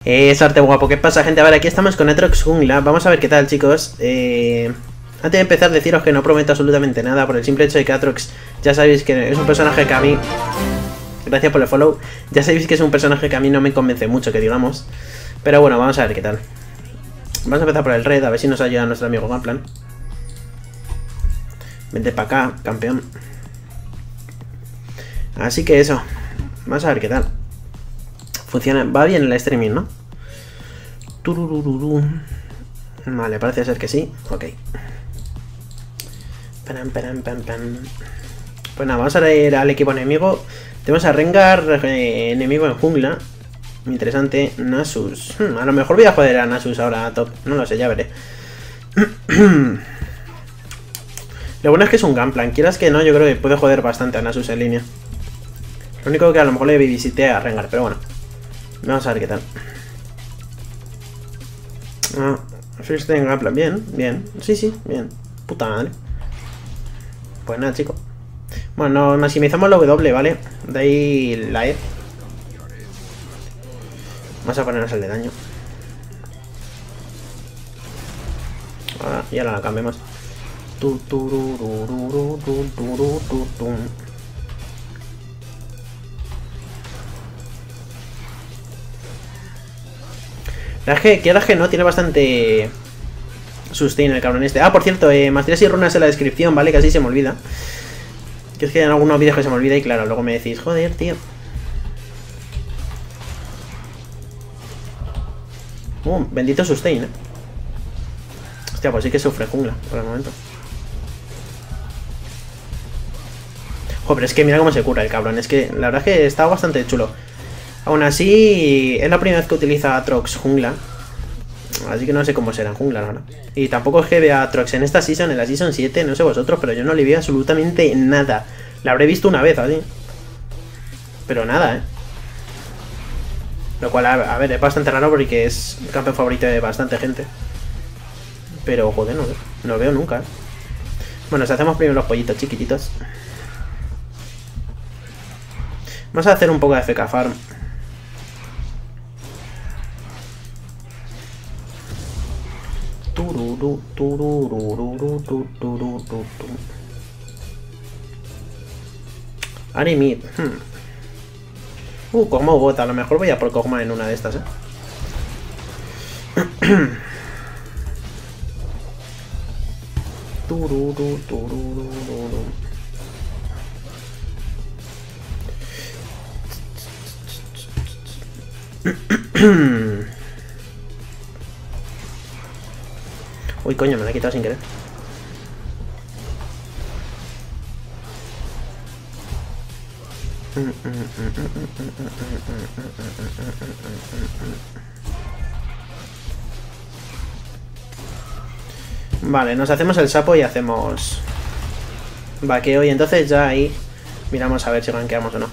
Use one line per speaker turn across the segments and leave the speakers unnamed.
Suerte guapo, ¿qué pasa, gente? A ver, aquí estamos con Aatrox Jungla. Vamos a ver qué tal, chicos. Antes de empezar, deciros que no prometo absolutamente nada, por el simple hecho de que Aatrox, ya sabéis que es un personaje que a mí... Gracias por el follow. Ya sabéis que es un personaje que a mí no me convence mucho, que digamos. Pero bueno, vamos a ver qué tal. Vamos a empezar por el red, a ver si nos ayuda nuestro amigo Gunplan. Vente para acá, campeón. Así que eso. Vamos a ver qué tal. Funciona, va bien el streaming, ¿no? Tururururu. Vale, parece ser que sí. Ok. Pues nada, vamos a ir al equipo enemigo. Tenemos a Rengar, enemigo en jungla. Interesante. Nasus. A lo mejor voy a joder a Nasus ahora a top. No lo sé, ya veré. Lo bueno es que es un Gunplan. Quieras que no, yo creo que puede joder bastante a Nasus en línea. Lo único que a lo mejor le visité a Rengar, pero bueno. Vamos a ver qué tal. First en Gunplan. Bien, bien. Sí, bien. Puta madre. Pues nada, chicos. Bueno, maximizamos la W, ¿vale? De ahí la E. Vamos a ponernos el de daño. Ahora, y ahora la cambiamos. La G, que la G no tiene bastante sustain el cabrón este. Ah, por cierto, maestrías y runas en la descripción, ¿vale? Que así se me olvida. Que es que en algunos vídeos que se me olvida y claro, luego me decís, joder, tío. Bendito sustain, Hostia, pues sí que sufre jungla por el momento. Joder, pero es que mira cómo se cura el cabrón. Es que la verdad es que está bastante chulo. Aún así, es la primera vez que utiliza Aatrox jungla. Así que no sé cómo será en jungla, la verdad. Y tampoco es que vea a Aatrox en esta season, en la season 7, no sé vosotros, pero yo no le vi absolutamente nada. La habré visto una vez, así. Pero nada, Lo cual, a ver, es bastante raro porque es el campeón favorito de bastante gente. Pero, joder, no lo veo nunca, Bueno, si hacemos primero los pollitos chiquititos. Vamos a hacer un poco de FK Farm. Arimid. Kog'Maw bota. A lo mejor voy a por Kog'Maw en una de estas, Uy, coño, me la he quitado sin querer. Vale, nos hacemos el sapo y hacemos vaqueo y entonces ya ahí miramos a ver si rankeamos o no.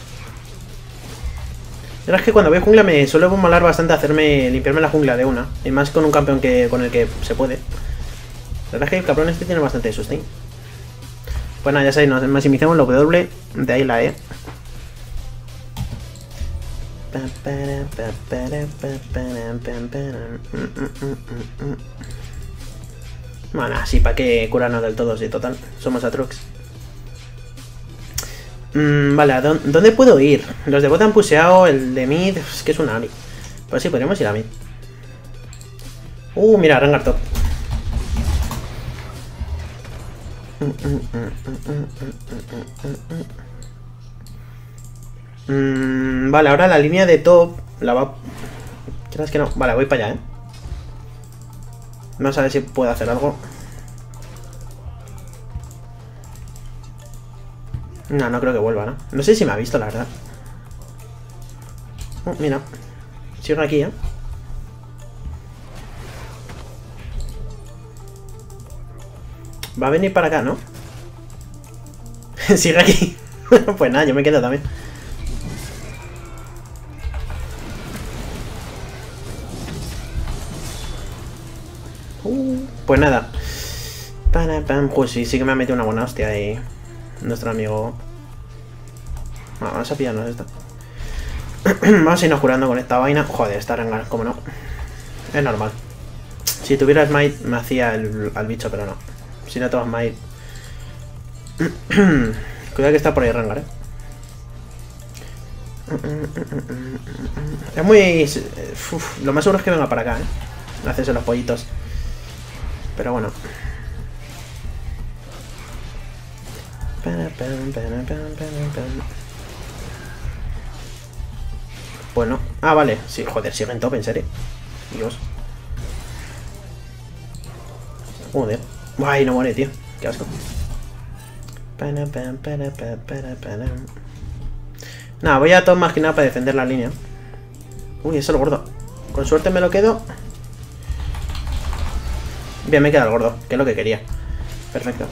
La verdad es que cuando voy jungla me suele molar bastante limpiarme la jungla de una. Y más con un campeón con el que se puede. La verdad es que el cabrón este tiene bastante sustain. Pues nada, ya sabéis, nos maximizamos la W, de ahí la E. Bueno, así para que curarnos del todo, sí, total. Somos Aatrox. Vale, ¿a dónde puedo ir? Los de bot han puseado, el de mid, es que es un Ari. Pues sí, podríamos ir a mid. Mira, Rengar top. Vale, ahora la línea de top la va... ¿Crees que no? Vale, voy para allá, Vamos a ver si puedo hacer algo. No creo que vuelva, ¿no? No sé si me ha visto, la verdad. Mira. Sigo aquí, Va a venir para acá, ¿no? Sigue aquí. Pues nada, yo me quedo también. Pues nada. Pues sí que me ha metido una buena hostia ahí nuestro amigo. Vamos a pillarnos esta. Vamos a irnos curando con esta vaina. Joder, esta Rengar, como no. Es normal. Si tuviera Smite me hacía al bicho, pero no. Si no tengo Smite... Cuidado que está por ahí Rengar, Es muy... lo más seguro es que venga para acá, hacerse los pollitos. Pero bueno. Bueno. Ah, vale. Sí, joder, sigue en top, en serio. Dios. Joder. Ay, no muere, tío. Qué asco. Nada, voy a top más que nada para defender la línea. Uy, eso es el gordo. Con suerte me lo quedo. Bien, me queda el gordo, que es lo que quería. Perfecto.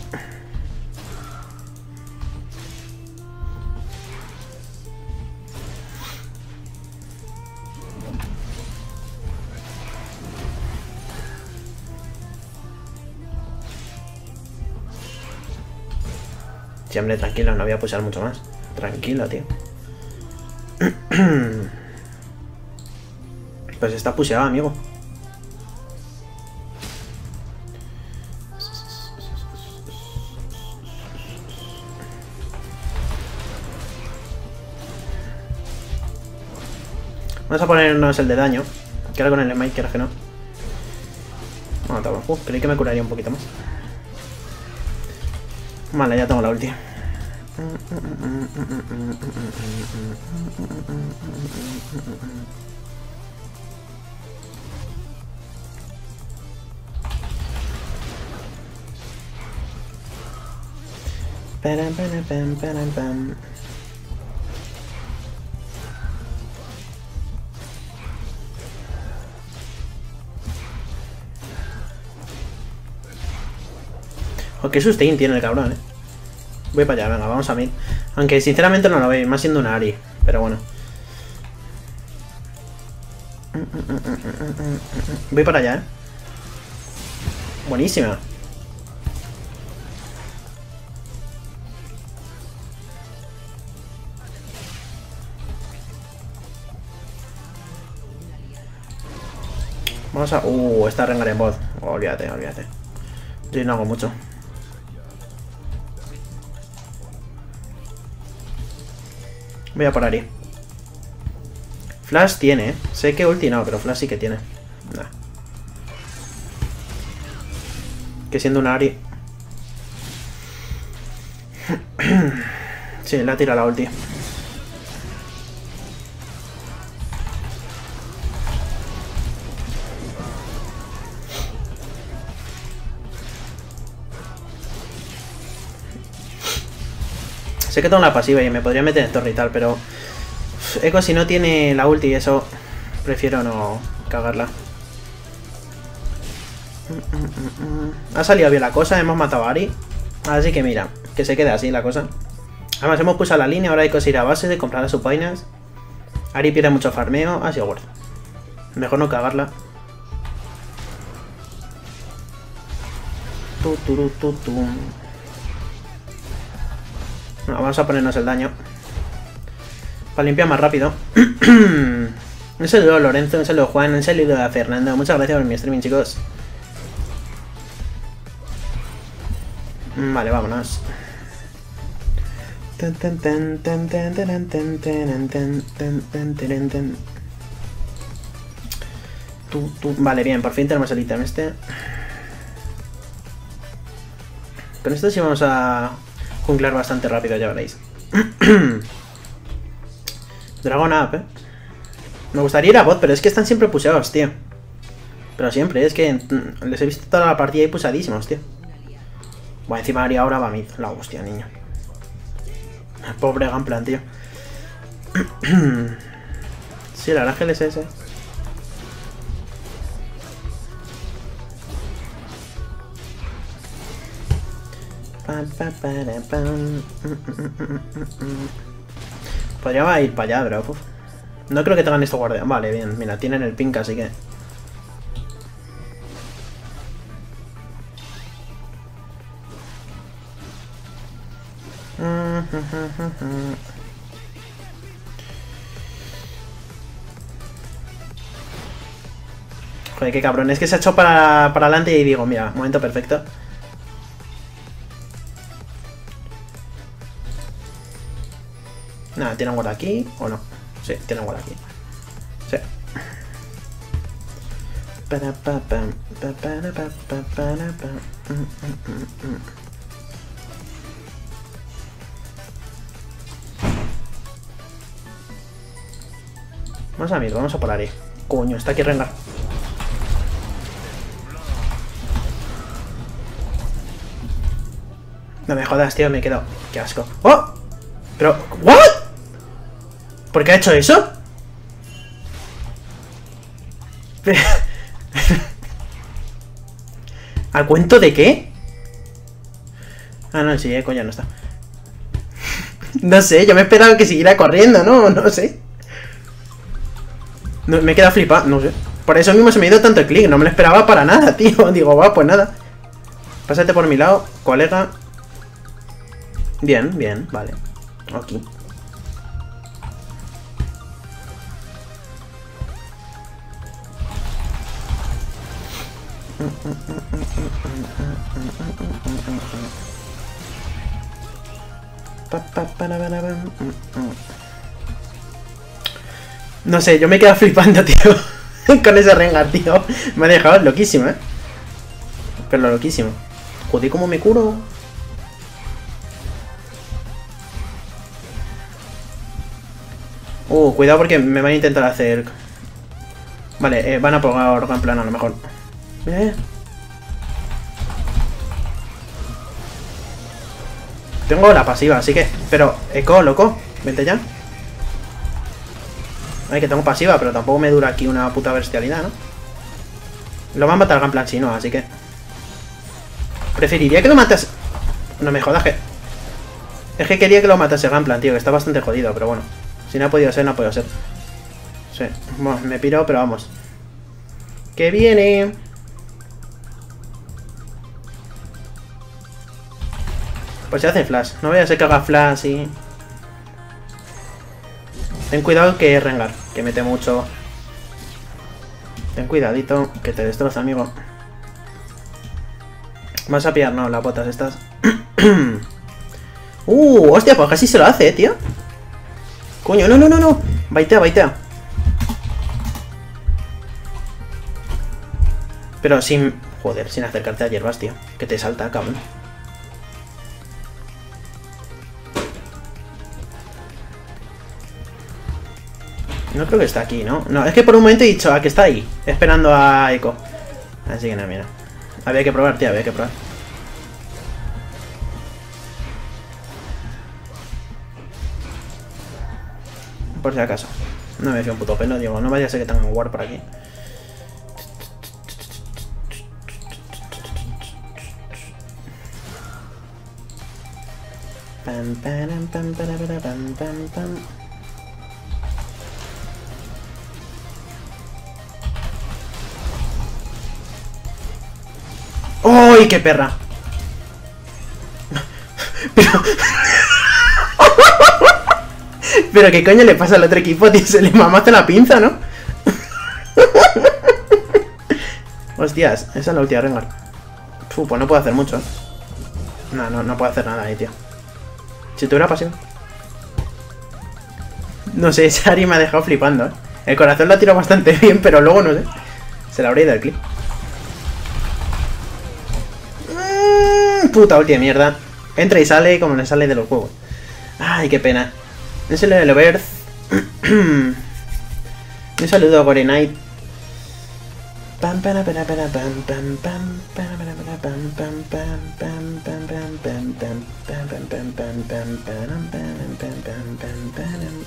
Sí, hombre, tranquilo, no voy a pulsar mucho más. Tranquilo, tío. Pues está puseado, amigo. Vamos a ponernos el de daño. Que ahora con el smite, quieras que no. Bueno, toma. Creí que me curaría un poquito más. Vale, ya tengo la ulti. Oh, qué sustain tiene el cabrón, Voy para allá, venga, vamos a mid. Aunque sinceramente no lo veis, más siendo una Ari. Pero bueno. Voy para allá, Buenísima. Vamos a... está Rengar en bot. Olvídate, olvídate. Yo no hago mucho. Voy a por Ari. Flash tiene, Sé que ulti no, pero Flash sí que tiene. Nah. Que siendo una Ari. Sí, le ha tirado la ulti. Sé que tengo la pasiva y me podría meter en torre y tal, pero... Echo, si no tiene la ulti y eso, prefiero no cagarla. Ha salido bien la cosa, hemos matado a Ari. Así que mira, que se quede así la cosa. Además hemos puesto la línea, ahora hay que ir a base de comprar las supainas. Ari pierde mucho farmeo, ha sido worth. Mejor no cagarla. No, vamos a ponernos el daño. Para limpiar más rápido. Un saludo a Lorenzo, un saludo a Juan, un saludo a Fernando. Muchas gracias por mi streaming, chicos. Vale, vámonos. Vale, bien, por fin tenemos el ítem este. Con esto sí vamos a junglar bastante rápido, ya veréis. Dragon Up, Me gustaría ir a bot, pero es que están siempre puseados, tío. Pero siempre, es que les he visto toda la partida ahí pusadísimos, tío. Bueno, encima Ari ahora va mid. La hostia, niño. Pobre Gunplan, tío. Sí, el ángel es ese. Podría ir para allá, bro. No creo que tengan esto guardia. Vale, bien. Mira, tienen el pink, así que... Joder, qué cabrón. Es que se ha echado para adelante y digo, mira, momento perfecto. Nada, ¿tienen guarda aquí o no? Sí, tienen guarda aquí. Sí. Vamos a ver, vamos a por ahí. Coño, está aquí Rengar. No me jodas, tío, me he quedado. Qué asco. ¡Oh! Pero, ¿what? ¿Por qué ha hecho eso? ¿A cuento de qué? Ah, no, sí, coño, no está. No sé, yo me esperaba que siguiera corriendo, ¿no? No sé. No, me he quedado flipado, no sé. Por eso mismo se me ha ido tanto el clic, no me lo esperaba para nada, tío. Digo, va, pues nada. Pásate por mi lado, colega. Bien, bien, vale. Aquí. No sé, yo me he quedado flipando, tío. Con ese Rengar, tío. Me ha dejado loquísimo, ¿eh? Pero loquísimo. Joder, ¿cómo me curo? Cuidado porque me van a intentar hacer... Vale, van a poner organ plano a lo mejor. Tengo la pasiva, así que... Pero, Eco, loco, vente ya. Ay, que tengo pasiva, pero tampoco me dura aquí una puta bestialidad, ¿no? Lo va a matar Gunplan si no, así que... Preferiría que lo matas... No me jodas, que... Es que quería que lo matase Gunplan, tío, que está bastante jodido, pero bueno. Si no ha podido ser, no ha podido ser. Sí, bueno, me piro, pero vamos. ¡Que viene! Pues se hace flash. No voy a ser que haga flash y... Ten cuidado que es Rengar, que mete mucho. Ten cuidadito, que te destroza, amigo. Vas a pillar, no, las botas estas. Hostia, pues casi se lo hace, tío. Coño, no, no, no, no. Baitea, baitea. Pero sin... Joder, sin acercarte a hierbas, tío. Que te salta, cabrón. No creo que está aquí, ¿no? No, es que por un momento he dicho, que está ahí, esperando a Echo. Así que nada, mira. Había que probar, tío, había que probar. Por si acaso. No me fío un puto pelo, digo, no vaya a ser que tenga un ward por aquí. Pam, pam, pam, pam, pam, pam, pam. ¡Uy, qué perra! Pero ¿qué coño le pasa al otro equipo, tío? Se le mamaste la pinza, ¿no? Hostias, esa es la última Rengar. Pues no puedo hacer mucho. No puedo hacer nada ahí, tío. Si tuviera pasión. No sé, ese Ari me ha dejado flipando, ¿eh? El corazón lo ha tirado bastante bien, pero luego no sé. Se le habría ido el clip. Puta última mierda. Entra y sale como le sale de los huevos. Ay, qué pena. Un saludo a Loverth. Un saludo a Gore Knight. Pam pam pam pam pam pam pam pam pam pam pam pam pam.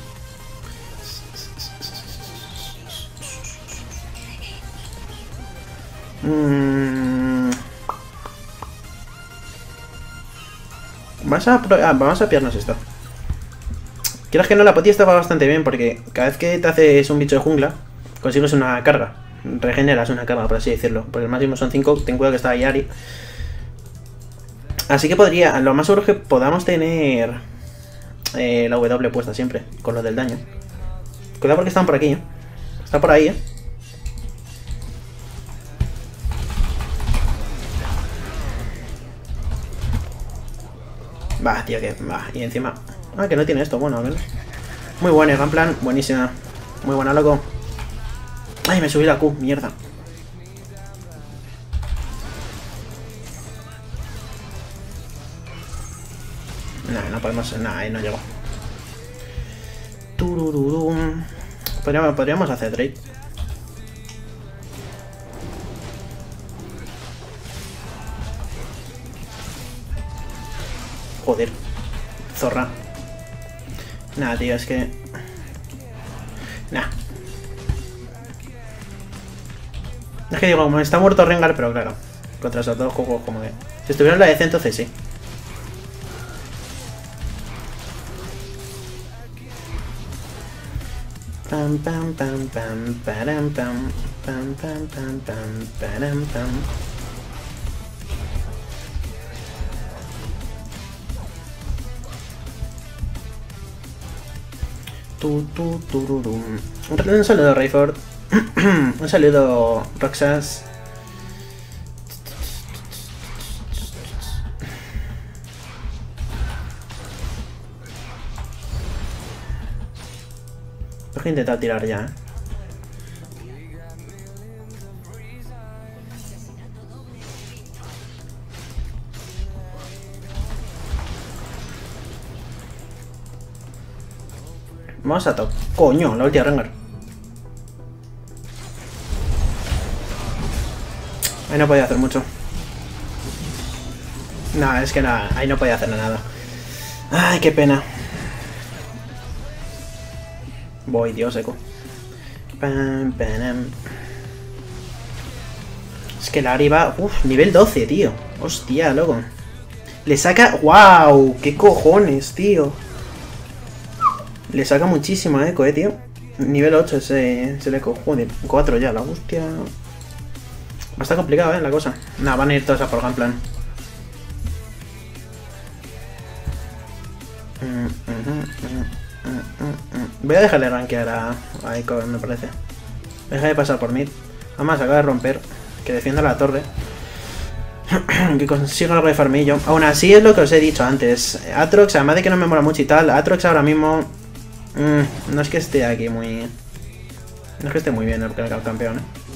Vamos a pillarnos esto. Quieras que no, la poti estaba bastante bien porque cada vez que te haces un bicho de jungla, consigues una carga. Regeneras una carga, por así decirlo. Porque el máximo son 5. Ten cuidado que está ahí Ari. Así que podría, lo más seguro es que podamos tener la W puesta siempre, con lo del daño. Cuidado porque están por aquí, ¿eh? Está por ahí, ¿eh? Va, tío, que va. Y encima... Ah, que no tiene esto. Bueno, a ver. Muy buena, Gunplan. Buenísima. Muy buena, loco. Ay, me subí la Q. Mierda. Nah, no podemos... Nah, ahí no llego. Turururum. Podríamos hacer Drake. Joder. Zorra. Nah, tío, es que... Nah. Es que digo, como está muerto Rengar, pero claro. Contra esos dos juegos como que... Si estuviera en la DC, entonces sí. Pam pam pam pam param pam pam pam pam pam param pam. Tururum. Un saludo, Rayford. Un saludo, Roxas. Tengo que intentar tirar ya, Vamos a tocar. Coño, la última Rengar. Ahí no podía hacer mucho. No, es que nada, ahí no podía hacer nada. Ay, qué pena. Voy, Dios, eco. Pam, pam. Es que la Ari va... Uf, nivel 12, tío. Hostia, loco. Le saca... ¡Wow! ¡Qué cojones, tío! Le saca muchísimo eco, tío. Nivel 8 ese eco. Joder, 4 ya, la hostia. Va a estar complicado, la cosa. Nada, van a ir todas a por Gunplan. Voy a dejarle rankear a Echo, me parece. Deja de pasar por mid. Además, acaba de romper. Que defienda la torre. Que consiga algo de farmillo. Aún así es lo que os he dicho antes. Aatrox, además de que no me mola mucho y tal, Aatrox ahora mismo... no es que esté aquí muy... No es que esté muy bien el campeón,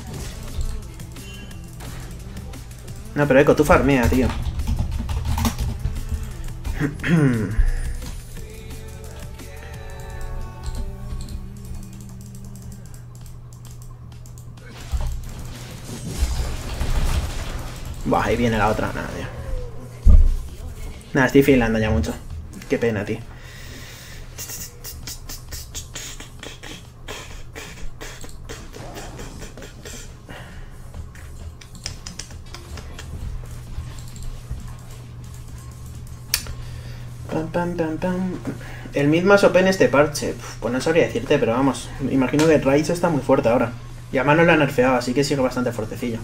No, pero Echo, tú farmea, tío. Buah, ahí viene la otra. Nada, tío. Nada, estoy filando ya mucho. Qué pena, tío. Pam, pam, pam, pam. El mid más OP en este parche. Pues no sabría decirte, pero vamos. Imagino que Raids está muy fuerte ahora. Y además no lo ha nerfeado, así que sigue bastante fuertecillo.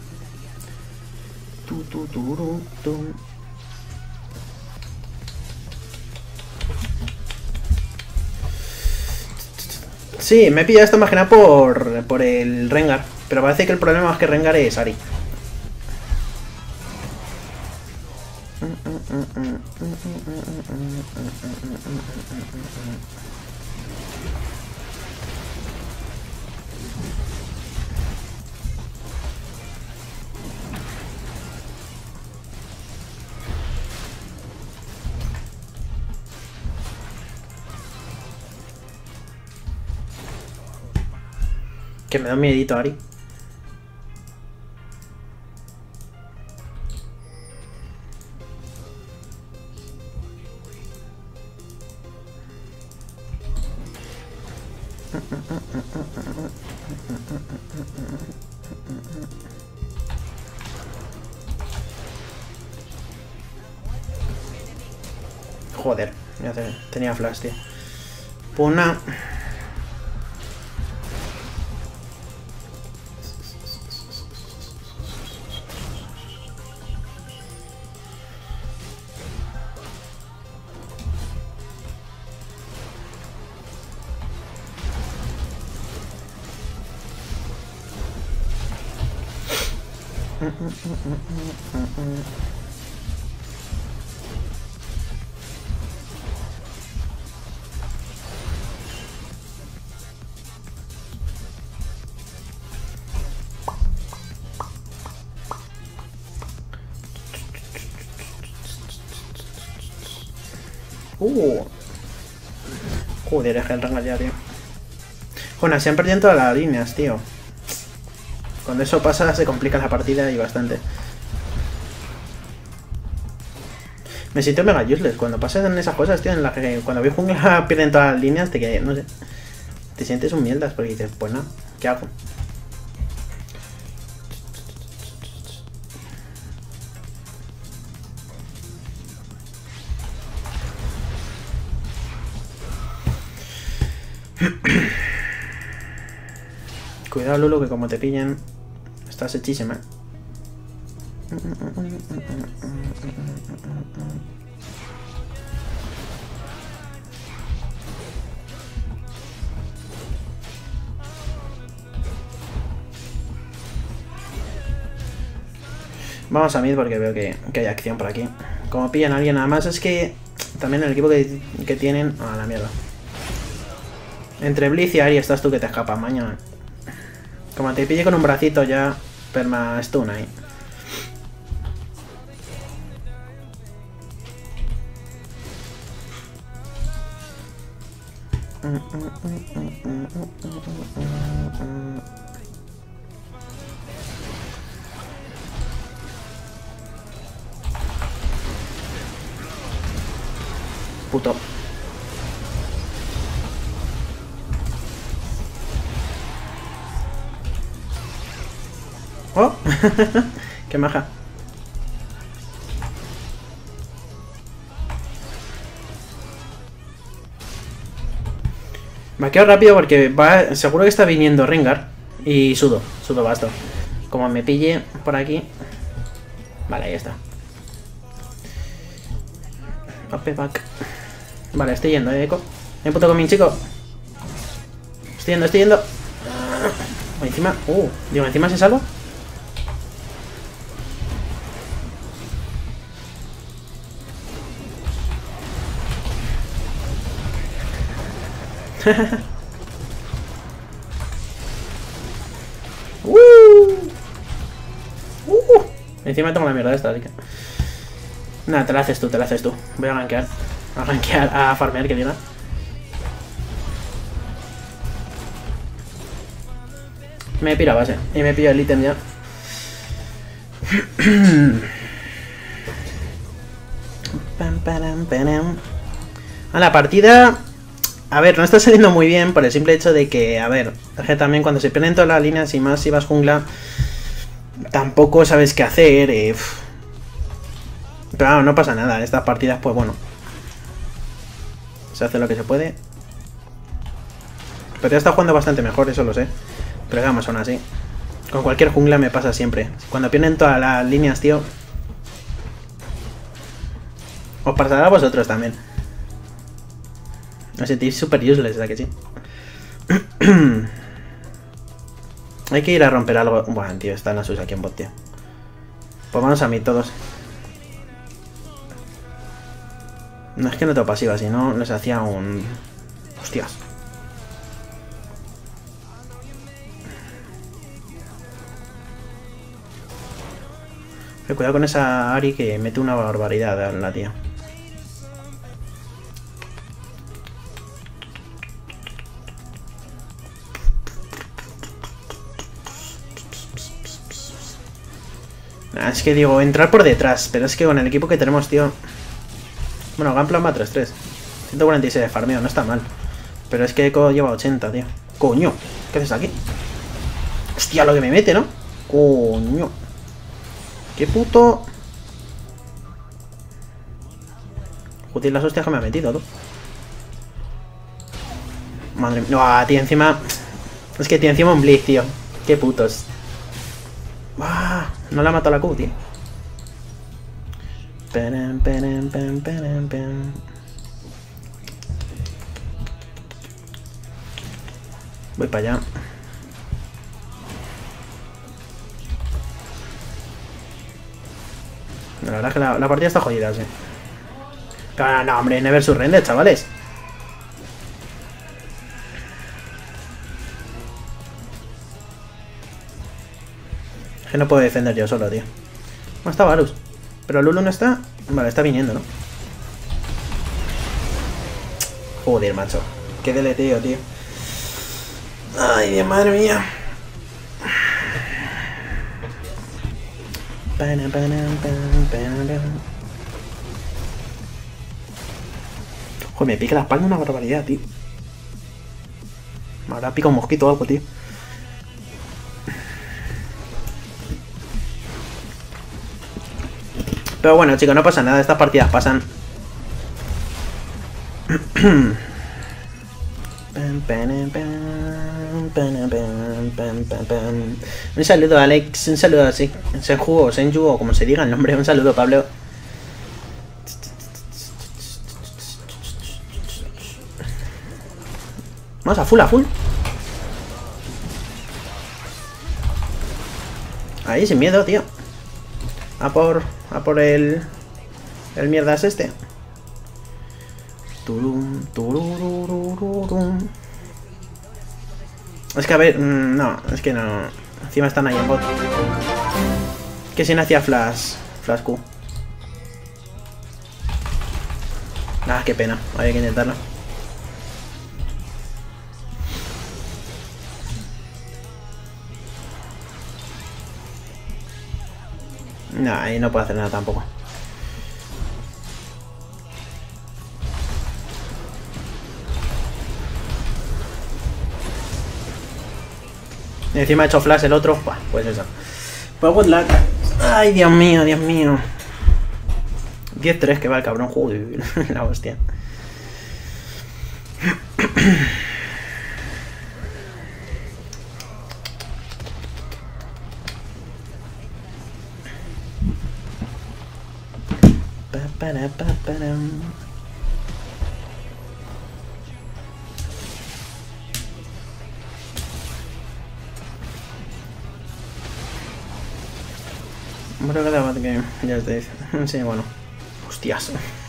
Sí, me he pillado esta máquina por el Rengar. Pero parece que el problema más que Rengar es Ari. Que me da un miedito, Ari. Joder, ya tenía flash, tío. Puna. Joder, es el rango ya, tío. Bueno, se han perdido todas las líneas, tío. Cuando eso pasa se complica la partida y bastante. Me siento mega useless. Cuando pasan esas cosas, tío, en la que cuando vi jungla pierden todas las líneas, te que no sé. Te sientes un mierdas porque dices, pues nada, ¿qué hago? Cuidado, Lulu, que como te pillen, estás hechísima. Vamos a mid porque veo que hay acción por aquí. Como pillan a alguien, nada más es que también el equipo que tienen... Ah, la mierda. Entre Blitz y Ari estás tú que te escapas, mañana. Como te pille con un bracito ya, perma stun ahí. Puto. ¡Oh! ¡Qué maja! Me quedo rápido porque va, seguro que está viniendo Rengar. Y sudo basto. Como me pille por aquí. Vale, ahí está. Up back. Vale, estoy yendo, Eco. Me puto con mi chico. Estoy yendo. Encima. Digo, encima se salva. Encima tengo la mierda esta, así que... Nada, te la haces tú. Voy a gankear. A farmear, que diga. Me piro a base. Y me pillo el ítem ya. A la partida... A ver, no está saliendo muy bien por el simple hecho de que, a ver, es que también cuando se pierden todas las líneas y más si vas jungla, tampoco sabes qué hacer. Pero claro, no pasa nada. En estas partidas, pues bueno, se hace lo que se puede. Pero ya está jugando bastante mejor, eso lo sé. Pero digamos, aún así. Con cualquier jungla me pasa siempre. Cuando pierden todas las líneas, tío. Os pasará a vosotros también. Me sentís super useless, ¿verdad que sí? Hay que ir a romper algo. Bueno, tío, están Asus aquí en bot, tío. Pues vamos a mí todos. No es que no tengo pasiva, si no les hacía un... Hostias. Cuidado con esa Ari que mete una barbaridad en la tía. Es que digo, entrar por detrás, pero es que con el equipo que tenemos, tío... Bueno, Gunplan va 3-3. 146 de farmeo, no está mal. Pero es que Echo lleva 80, tío. Coño, ¿qué haces aquí? Hostia, lo que me mete, ¿no? Coño. Qué puto... Joder, las hostias que me ha metido, tú. Madre mía. No, tío, encima... Es que, tío, encima un Blitz, tío. Qué putos. No la ha matado la Q, tío. Voy para allá. La verdad es que la partida está jodida, sí. No, hombre, never surrender, chavales. Que no puedo defender yo solo, tío. No está Varus. Pero Lulu no está... Vale, está viniendo, ¿no? Joder, macho. Qué deleteo, tío. Ay, Dios, madre mía. Joder, me pica la espalda una barbaridad, tío. Me habrá picado un mosquito o algo, tío. Pero bueno, chicos, no pasa nada. Estas partidas pasan. Un saludo, Alex. Un saludo así. Senju o Senju o como se diga el nombre. Un saludo, Pablo. Vamos a full, a full. Ahí, sin miedo, tío. A por el mierdas este. Turum, tururururum. Es que a ver, no, es que no. Encima están ahí en bot. Que si no hacía flash Q. Ah, qué pena, había que intentarlo. No, ahí no puedo hacer nada tampoco. Y encima ha hecho flash el otro. Pues eso. Pues good luck. Ay, Dios mío, Dios mío. 10-3 que va el cabrón. Joder, la hostia. Bueno, cada bad game, ya os dice. Sí, bueno. Hostias.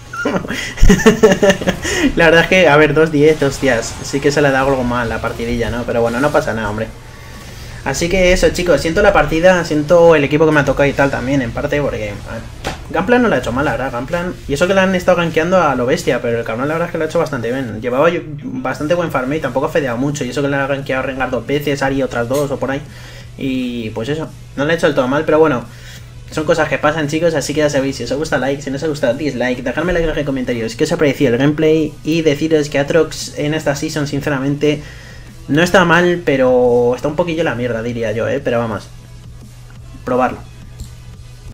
La verdad es que, a ver, 2-10, hostias. Sí que se le da algo mal la partidilla, ¿no? Pero bueno, no pasa nada, hombre. Así que eso, chicos, siento la partida, siento el equipo que me ha tocado y tal también, en parte, porque Gunplan no la ha hecho mal, la verdad, Gunplan. Y eso que le han estado gankeando a lo bestia, pero el cabrón la verdad es que lo ha hecho bastante bien. Llevaba bastante buen farmeo y tampoco ha fedeado mucho. Y eso que le ha gankeado a Rengar 2 veces, Ari otras 2 o por ahí. Y pues eso, no le ha hecho del todo mal, pero bueno. Son cosas que pasan, chicos, así que ya sabéis, si os gusta like, si no os gusta dislike, dejadme en la caja de comentarios qué os ha parecido el gameplay y deciros que Aatrox en esta season, sinceramente, no está mal, pero está un poquillo la mierda, diría yo, pero vamos, probarlo.